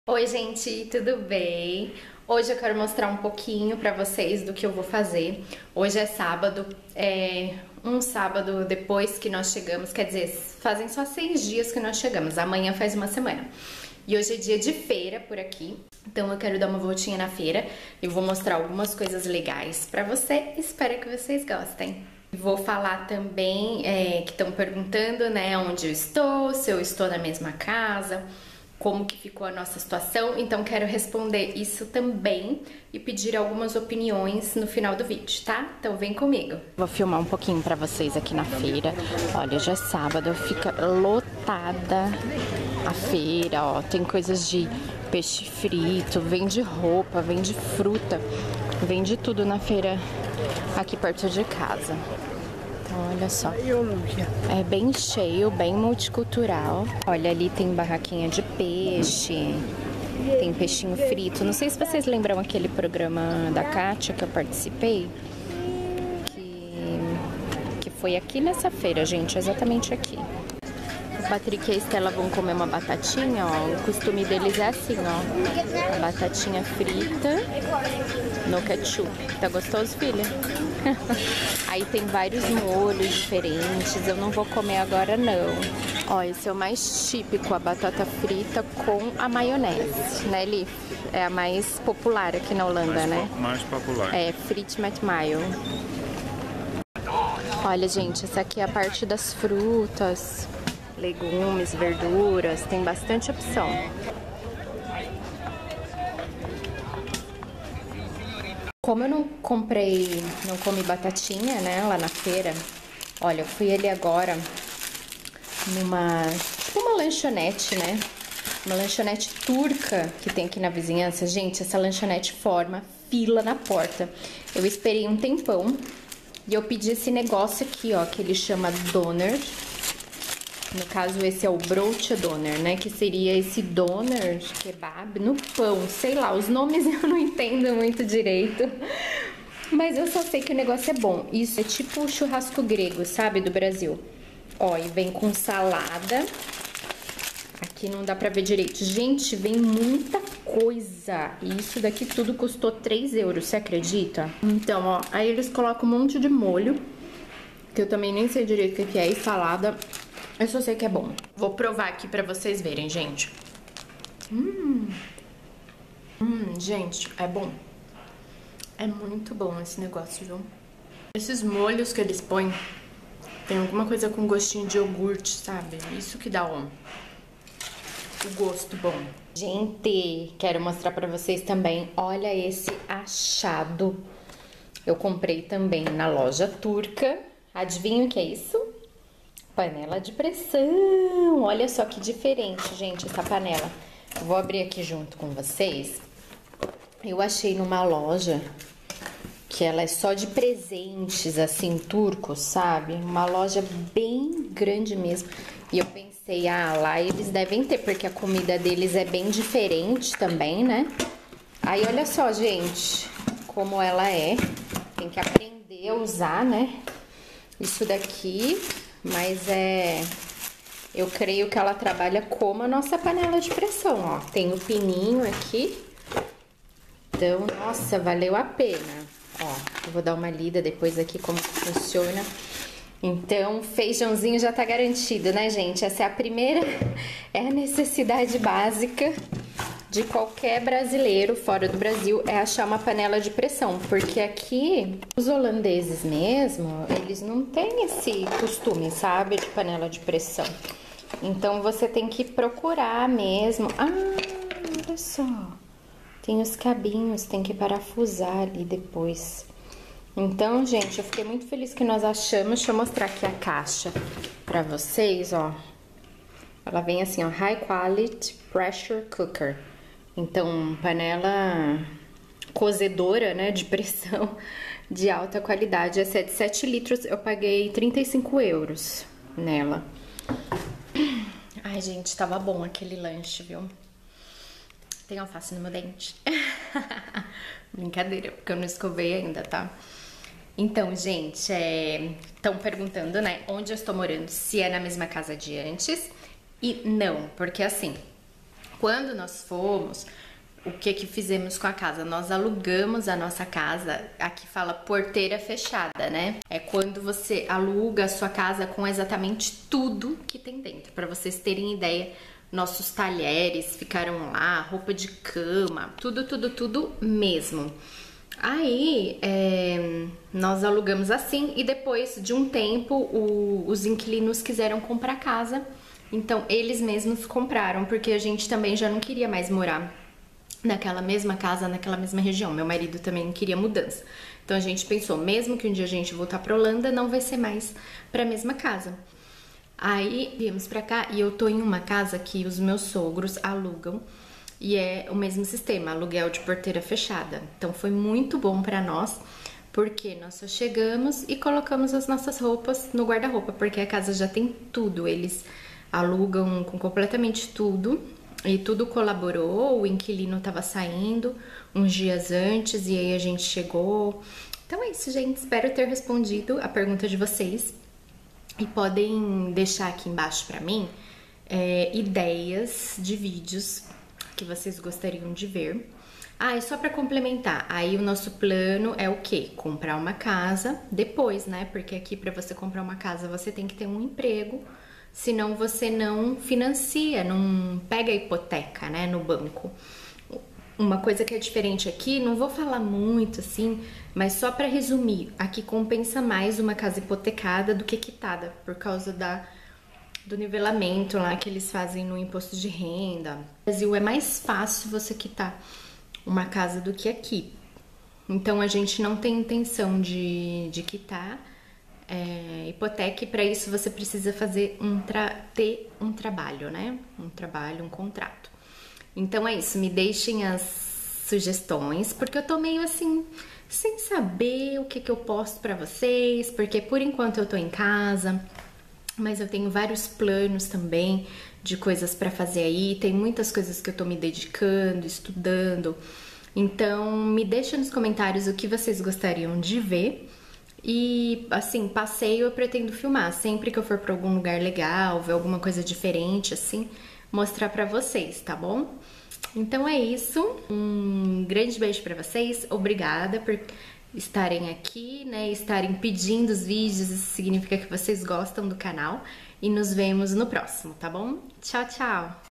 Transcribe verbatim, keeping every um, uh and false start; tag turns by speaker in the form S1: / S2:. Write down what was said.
S1: Oi gente, tudo bem? Hoje eu quero mostrar um pouquinho pra vocês do que eu vou fazer. Hoje é sábado, é um sábado depois que nós chegamos, quer dizer, fazem só seis dias que nós chegamos, amanhã faz uma semana. E hoje é dia de feira por aqui, então eu quero dar uma voltinha na feira e vou mostrar algumas coisas legais pra você, espero que vocês gostem. Vou falar também, é, que estão perguntando, né, onde eu estou, se eu estou na mesma casa, como que ficou a nossa situação, então quero responder isso também e pedir algumas opiniões no final do vídeo, tá? Então vem comigo. Vou filmar um pouquinho pra vocês aqui na feira. Olha, já é sábado, fica lotada a feira, ó, tem coisas de peixe frito, vende roupa, vende fruta, vende tudo na feira aqui perto de casa. Então, olha só, é bem cheio, bem multicultural. Olha, ali tem barraquinha de peixe, tem peixinho frito. Não sei se vocês lembram aquele programa da Kátia que eu participei, que, que foi aqui nessa feira, gente, exatamente aqui. O Patrick e a Estela vão comer uma batatinha, ó. O costume deles é assim, ó. A batatinha frita no ketchup. Tá gostoso, filha? Aí tem vários molhos diferentes. Eu não vou comer agora, não. Ó, esse é o mais típico, a batata frita com a maionese, né, Liv? É a mais popular aqui na Holanda, mais né?
S2: Mais popular.
S1: É, frit met mayo. Olha, gente, essa aqui é a parte das frutas, legumes, verduras, tem bastante opção. Como eu não comprei, não comi batatinha, né, lá na feira, olha, eu fui ali agora numa, tipo uma lanchonete, né, uma lanchonete turca que tem aqui na vizinhança. Gente, essa lanchonete forma fila na porta. Eu esperei um tempão e eu pedi esse negócio aqui, ó, que ele chama doner. No caso, esse é o broche doner, né? Que seria esse doner de kebab no pão. Sei lá, os nomes eu não entendo muito direito. Mas eu só sei que o negócio é bom. Isso é tipo o churrasco grego, sabe? Do Brasil. Ó, e vem com salada. Aqui não dá pra ver direito. Gente, vem muita coisa. E isso daqui tudo custou três euros, você acredita? Então, ó, aí eles colocam um monte de molho, que eu também nem sei direito o que é, e salada. Eu só sei que é bom. Vou provar aqui pra vocês verem, gente. Hum, hum, gente, é bom. É muito bom esse negócio, viu? Esses molhos que eles põem, tem alguma coisa com gostinho de iogurte, sabe? Isso que dá um, o gosto bom. Gente, quero mostrar pra vocês também. Olha esse achado. Eu comprei também na loja turca. Adivinha o que é isso? Panela de pressão. Olha só que diferente, gente, essa panela. Eu vou abrir aqui junto com vocês. Eu achei numa loja que ela é só de presentes, assim, turcos, sabe? Uma loja bem grande mesmo. E eu pensei, ah, lá eles devem ter, porque a comida deles é bem diferente também, né? Aí, olha só, gente, como ela é. Tem que aprender a usar, né? Isso daqui... Mas é... Eu creio que ela trabalha como a nossa panela de pressão, ó. Tem o pininho aqui. Então, nossa, valeu a pena. Ó, eu vou dar uma lida depois aqui como que funciona. Então, feijãozinho já tá garantido, né, gente? Essa é a primeira... É a necessidade básica de qualquer brasileiro fora do Brasil, é achar uma panela de pressão, porque aqui os holandeses mesmo, eles não têm esse costume, sabe, de panela de pressão. Então você tem que procurar mesmo. Ah, olha só, tem os cabinhos, tem que parafusar ali depois. Então, gente, eu fiquei muito feliz que nós achamos. Deixa eu mostrar aqui a caixa pra vocês, ó. Ela vem assim, ó, High Quality Pressure Cooker. Então, panela cozedora, né, de pressão de alta qualidade. Essa é de sete litros, eu paguei trinta e cinco euros nela. Ai, gente, tava bom aquele lanche, viu? Tem alface no meu dente. Brincadeira, porque eu não escovei ainda, tá? Então, gente, estão é... perguntando, né, onde eu estou morando, se é na mesma casa de antes. E não, porque assim... Quando nós fomos, o que que fizemos com a casa? Nós alugamos a nossa casa, aqui fala porteira fechada, né? É quando você aluga a sua casa com exatamente tudo que tem dentro. Para vocês terem ideia, nossos talheres ficaram lá, roupa de cama, tudo, tudo, tudo mesmo. Aí, é, nós alugamos assim e depois de um tempo o, os inquilinos quiseram comprar casa. Então, eles mesmos compraram, porque a gente também já não queria mais morar naquela mesma casa, naquela mesma região. Meu marido também queria mudança. Então, a gente pensou, mesmo que um dia a gente voltar pra Holanda, não vai ser mais pra mesma casa. Aí, viemos pra cá e eu tô em uma casa que os meus sogros alugam. E é o mesmo sistema, aluguel de porteira fechada. Então, foi muito bom pra nós, porque nós só chegamos e colocamos as nossas roupas no guarda-roupa, porque a casa já tem tudo. Eles alugam com completamente tudo e tudo colaborou. O inquilino tava saindo uns dias antes e aí a gente chegou. Então é isso, gente. Espero ter respondido a pergunta de vocês e podem deixar aqui embaixo pra mim é, ideias de vídeos que vocês gostariam de ver. Ah, e só pra complementar, aí o nosso plano é o quê? Comprar uma casa depois, né? Porque aqui pra você comprar uma casa você tem que ter um emprego, senão você não financia, não pega a hipoteca, né, no banco. Uma coisa que é diferente aqui, não vou falar muito assim, mas só para resumir, aqui compensa mais uma casa hipotecada do que quitada, por causa da, do nivelamento lá que eles fazem no imposto de renda. No Brasil é mais fácil você quitar uma casa do que aqui. Então a gente não tem intenção de, de quitar É, hipoteca, e para isso você precisa fazer um tra ter um trabalho, né? Um trabalho, um contrato. Então é isso, me deixem as sugestões, porque eu tô meio assim, sem saber o que que eu posto para vocês, porque por enquanto eu tô em casa, mas eu tenho vários planos também de coisas para fazer aí, tem muitas coisas que eu tô me dedicando, estudando. Então me deixa nos comentários o que vocês gostariam de ver. E, assim, passeio eu pretendo filmar. Sempre que eu for pra algum lugar legal, ver alguma coisa diferente, assim, mostrar pra vocês, tá bom? Então é isso. Um grande beijo pra vocês. Obrigada por estarem aqui, né? Estarem pedindo os vídeos. Isso significa que vocês gostam do canal. E nos vemos no próximo, tá bom? Tchau, tchau!